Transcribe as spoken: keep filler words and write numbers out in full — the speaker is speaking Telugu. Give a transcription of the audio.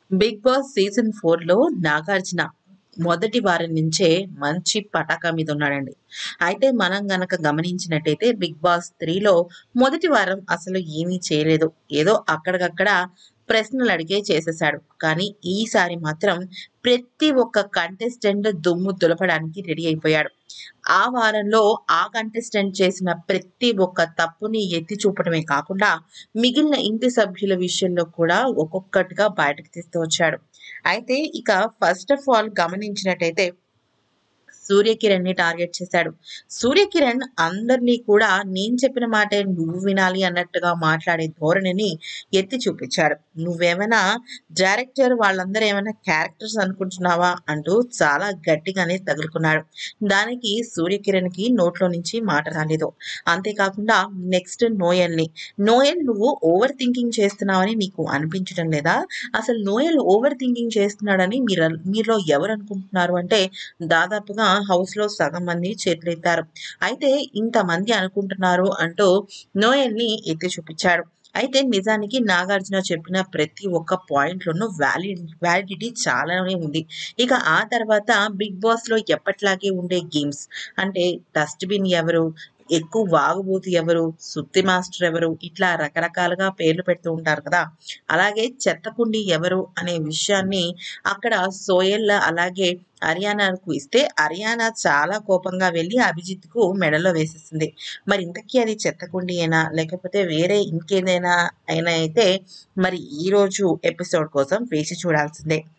బిగ్ బాస్ సీజన్ ఫోర్‌లో నాగార్జున మొదటి వారం నుంచే మంచి పటాకా మీద ఉన్నాడండి. అయితే మనం గనక గమనించినట్టయితే బిగ్ బాస్ త్రీలో మొదటి వారం అసలు ఏమీ చేయలేదు. ఏదో అక్కడికక్కడ ప్రశ్నలడిగే చేసేసాడు. కానీ ఈసారి మాత్రం ప్రతి ఒక్క కంటెస్టెంట్ దుమ్ము దులపడానికి రెడీ అయిపోయాడు. ఆ వారంలో ఆ కంటెస్టెంట్ చేసిన ప్రతి ఒక్క తప్పుని ఎత్తి చూపడమే కాకుండా మిగిలిన ఇంటి సభ్యుల విషయంలో కూడా ఒక్కొక్కటిగా బయటకు తీస్తూ వచ్చాడు. అయితే ఇక ఫస్ట్ ఆఫ్ ఆల్ గమనించినట్టయితే సూర్యకిరణ్‌ని టార్గెట్ చేశాడు. సూర్యకిరణ్ అందరిని కూడా నేను చెప్పిన మాటే నువ్వు వినాలి అన్నట్టుగా మాట్లాడే ధోరణిని ఎత్తి చూపించాడు. "నువ్వేమైనా డైరెక్టర్ వాళ్ళందరూ ఏమైనా క్యారెక్టర్స్ అనుకుంటున్నావా?" అంటూ చాలా గట్టిగానే తగులుకున్నాడు. దానికి సూర్యకిరణ్‌కి నోట్లో నుంచి మాట రాలేదు. అంతేకాకుండా నెక్స్ట్ నోయల్‌ని, "నోయల్ నువ్వు ఓవర్ థింకింగ్ చేస్తున్నావని నీకు అనిపించడం లేదా? అసలు నోయల్ ఓవర్ థింకింగ్ చేస్తున్నాడని మీర మీలో ఎవరనుకుంటున్నారు?" అంటే దాదాపుగా హౌస్‌లో సగం మంది చేతులెత్తారు. అయితే ఇంతమంది అనుకుంటున్నారు అంటూ నోయల్‌ని ఎత్తి చూపిచ్చాడు. అయితే నిజానికి నాగార్జున చెప్పిన ప్రతి ఒక్క పాయింట్‌లోనూ వ్యాలిడ్ వ్యాలిడిటీ చాలానే ఉంది. ఇక ఆ తర్వాత బిగ్ బాస్‌లో ఎప్పటిలాగే ఉండే గేమ్స్ అంటే డస్ట్‌బిన్ ఎవరు? ఎక్కువ వాగుబోతు ఎవరు? సుత్తి మాస్టర్ ఎవరు? ఇట్లా రకరకాలుగా పేర్లు పెడుతూ ఉంటారు కదా! అలాగే చెత్తకుండీ ఎవరు? అనే విషయాన్ని అక్కడ సోయల్ అలాగే అరియానాకు ఇస్తే అరియానా చాలా కోపంగా వెళ్లి అభిజిత్‌కు మెడలో వేసేసింది. మరి ఇంతకీ అది చెత్తకుండీయేనా? లేకపోతే వేరే ఇంకేదైనా అయినా అయితే మరి ఈరోజు ఎపిసోడ్ కోసం వేచి చూడాల్సిందే.